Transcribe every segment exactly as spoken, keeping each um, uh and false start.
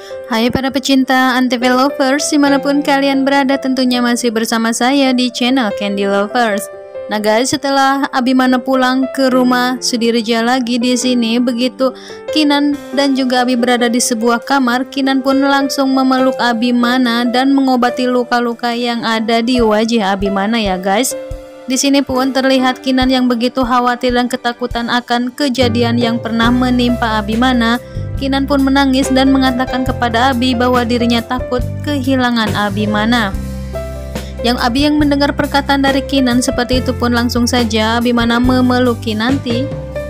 Hai para pecinta Antv Lovers, dimanapun kalian berada, tentunya masih bersama saya di channel Candy Lovers. Nah guys, setelah Abimana pulang ke rumah Sudirja lagi di sini, begitu Kinan dan juga Abi berada di sebuah kamar, Kinan pun langsung memeluk Abimana dan mengobati luka-luka yang ada di wajah Abimana ya guys. Di sini pun terlihat Kinan yang begitu khawatir dan ketakutan akan kejadian yang pernah menimpa Abimana. Kinan pun menangis dan mengatakan kepada Abi bahwa dirinya takut kehilangan Abimana. Yang Abi yang mendengar perkataan dari Kinan seperti itu pun langsung saja Abimana memeluk Kinanti.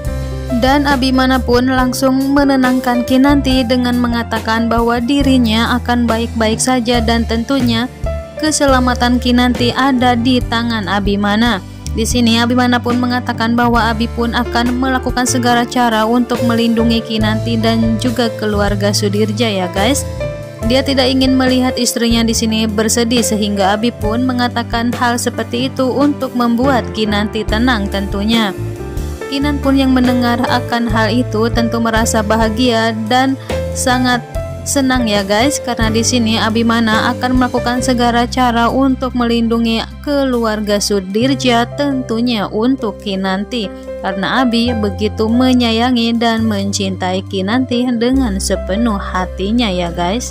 Dan Abimana pun langsung menenangkan Kinanti dengan mengatakan bahwa dirinya akan baik-baik saja dan tentunya keselamatan Kinanti ada di tangan Abimana. Di sini Abimana pun mengatakan bahwa Abi pun akan melakukan segala cara untuk melindungi Kinanti dan juga keluarga Sudirja ya guys. Dia tidak ingin melihat istrinya di sini bersedih sehingga Abi pun mengatakan hal seperti itu untuk membuat Kinanti tenang tentunya. Kinan pun yang mendengar akan hal itu tentu merasa bahagia dan sangat senang ya guys, karena di sini Abimana akan melakukan segala cara untuk melindungi keluarga Sudirja, tentunya untuk Kinanti, karena Abi begitu menyayangi dan mencintai Kinanti dengan sepenuh hatinya ya guys.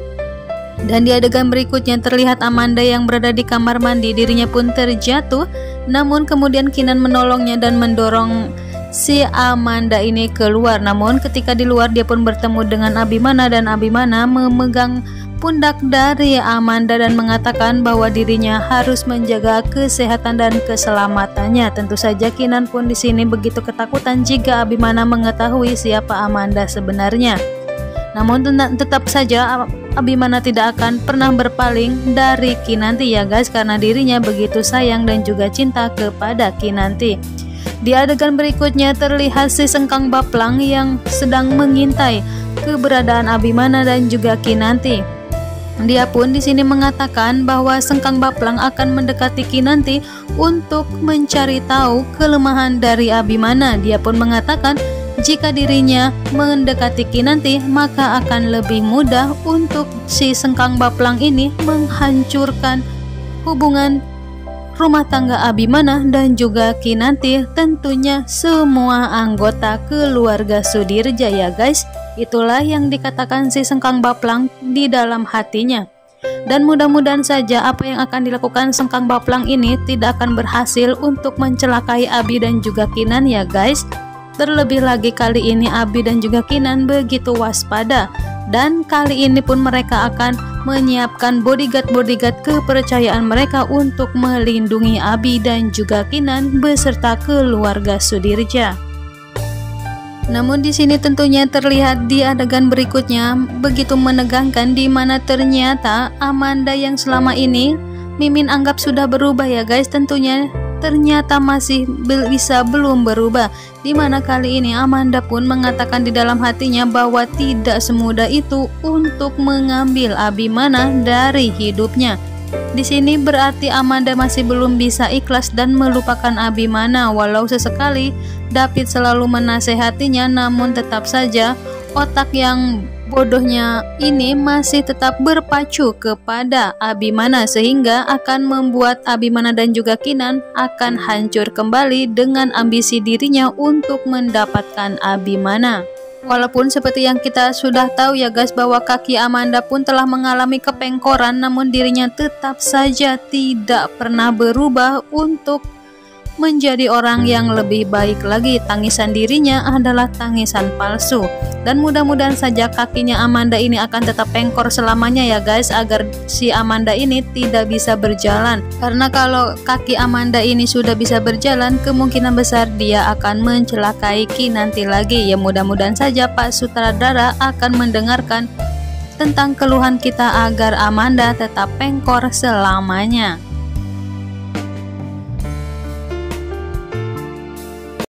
Dan di adegan berikutnya terlihat Amanda yang berada di kamar mandi, dirinya pun terjatuh, namun kemudian Kinan menolongnya dan mendorong si Amanda ini keluar. Namun ketika di luar dia pun bertemu dengan Abimana dan Abimana memegang pundak dari Amanda dan mengatakan bahwa dirinya harus menjaga kesehatan dan keselamatannya. Tentu saja Kinan pun di sini begitu ketakutan jika Abimana mengetahui siapa Amanda sebenarnya. Namun tetap saja Abimana tidak akan pernah berpaling dari Kinanti ya guys, karena dirinya begitu sayang dan juga cinta kepada Kinanti. Di adegan berikutnya terlihat si Sengkang Baplang yang sedang mengintai keberadaan Abimana dan juga Kinanti. Dia pun di sini mengatakan bahwa Sengkang Baplang akan mendekati Kinanti untuk mencari tahu kelemahan dari Abimana. Dia pun mengatakan jika dirinya mendekati Kinanti maka akan lebih mudah untuk si Sengkang Baplang ini menghancurkan hubungan rumah tangga Abimana dan juga Kinanti, tentunya semua anggota keluarga Sudirja ya guys. Itulah yang dikatakan si Sengkang Baplang di dalam hatinya. Dan mudah-mudahan saja apa yang akan dilakukan Sengkang Baplang ini tidak akan berhasil untuk mencelakai Abi dan juga Kinan ya guys. Terlebih lagi kali ini Abi dan juga Kinan begitu waspada, dan kali ini pun mereka akan menyiapkan bodyguard-bodyguard kepercayaan mereka untuk melindungi Abi dan juga Kinan beserta keluarga Sudirja. Namun di sini tentunya terlihat di adegan berikutnya begitu menegangkan, di mana ternyata Amanda yang selama ini Mimin anggap sudah berubah ya guys, tentunya ternyata masih bisa belum berubah, dimana kali ini Amanda pun mengatakan di dalam hatinya bahwa tidak semudah itu untuk mengambil Abimana dari hidupnya. Di sini berarti Amanda masih belum bisa ikhlas dan melupakan Abimana, walau sesekali David selalu menasehatinya, namun tetap saja otak yang bodohnya ini masih tetap berpacu kepada Abimana, sehingga akan membuat Abimana dan juga Kinan akan hancur kembali dengan ambisi dirinya untuk mendapatkan Abimana. Walaupun seperti yang kita sudah tahu ya guys bahwa kaki Amanda pun telah mengalami kepengkoran, namun dirinya tetap saja tidak pernah berubah untuk menjadi orang yang lebih baik lagi. Tangisan dirinya adalah tangisan palsu, dan mudah-mudahan saja kakinya Amanda ini akan tetap pengkor selamanya ya guys, agar si Amanda ini tidak bisa berjalan, karena kalau kaki Amanda ini sudah bisa berjalan kemungkinan besar dia akan mencelakai Kinanti lagi. Ya mudah-mudahan saja Pak Sutradara akan mendengarkan tentang keluhan kita agar Amanda tetap pengkor selamanya.